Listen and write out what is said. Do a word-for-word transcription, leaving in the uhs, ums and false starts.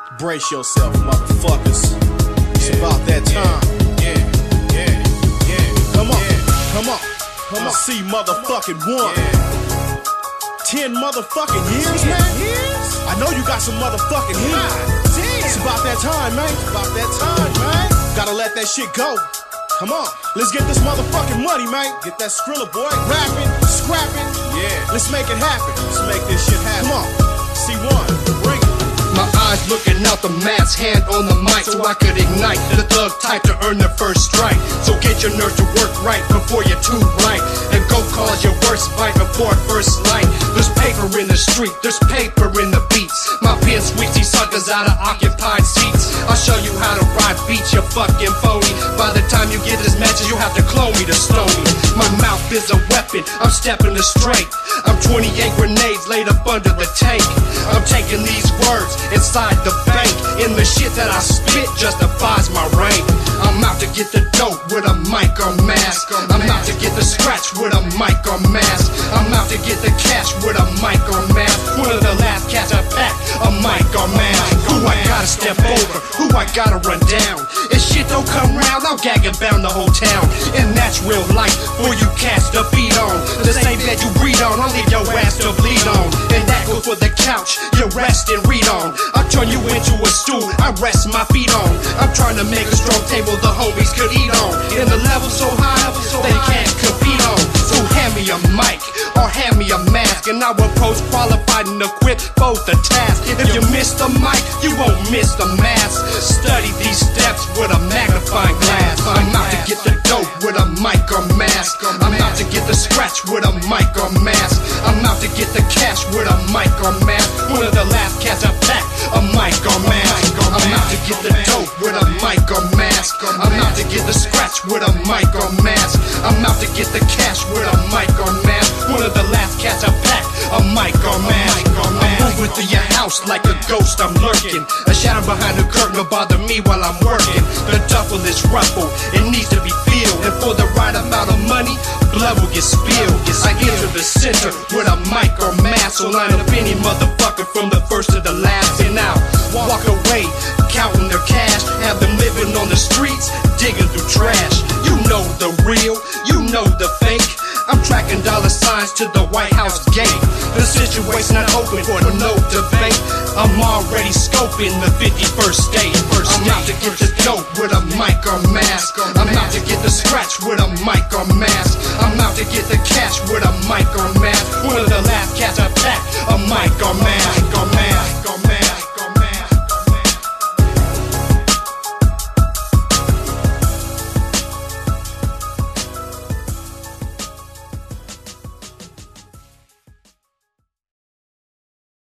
Brace yourself, motherfuckers. It's Yeah, about that time. Yeah, yeah, yeah. Come on, yeah. come on, come on. See motherfucking one. Yeah. Ten motherfucking years, man. I know you got some motherfucking heat. It's about that time, man. It's about that time, man. Gotta let that shit go. Come on, let's get this motherfucking money, man. Get that Skrilla boy rapping, scrapping. Yeah. Let's make it happen. Let's make this shit happen. Come on, C one, bring it. My eyes looking out the mask, hand on the mic so I could ignite the thug type to earn the first strike. So get your nerves to work right before you're too right, and go cause your worst fight before first light. There's paper in the street, there's paper in the beats. My pen sweeps these suckers out of occupied seats. I'll show you how to ride beats, you fucking phony. By the time you get this matches, you have to clone me to stone me. My mouth is a weapon, I'm stepping the straight. I'm twenty-eight grenades laid up under the tank. I'm taking these words inside the bank, and the shit that I spit justifies my rank. I'm out to get the dope with a mic or mask. I'm out to get the scratch with a mic or mask. I'm out to get the cash with a mic or mask. One of the last cats I packed, a mic or mask. Who I gotta step over, who I gotta run down. If shit don't come round, I'll gag and bound the whole town. And that's real life for you cats to feed on. The same bed you breathe on, I'll leave your ass to bleed on. And that goes for the couch you rest and read on. I'll turn you into a stool I rest my feet on. I'm trying to make a strong table the homies could eat on. And the level so high, they can't compete on. So hand me a mic or hand me a mask, and I will post qualified and equipped both the task. If you miss the mic, you won't miss the mask. Study these steps with a magnifying glass. I'm out to get the dope with a mic or mask. I'm out to get the scratch with a mic or mask. I'm out to get the cash with a mic or mask. One of the last cats I packed, a mic or mask. I'm out to get the dope with a mic or mask. I'm out to get the scratch with a mic or mask. I'm out to get the cash with a mic or mask. One of the last cats I packed, a mic or mask. I'm moving through your house like a ghost, I'm lurking. A shadow behind the curtain will bother me while I'm working. The duffel is ruffled, it needs to be filled. And for the right amount of money, blood will get spilled. I enter the center with a mic or mask. So line up any motherfucker from the first to the last. And now, walk away, counting their cash. Have them living on the streets, digging through trash. You know the real, you know the fake. I'm tracking dollar signs to the White House gate. The situation's not open for no debate. I'm already scoping the fifty-first state. I'm out to get the dope with a mic or mask. I'm out to get the scratch with a mic or mask. I'm out to get the cash with a mic or mask. One of the last cats I packed, a mic or mask.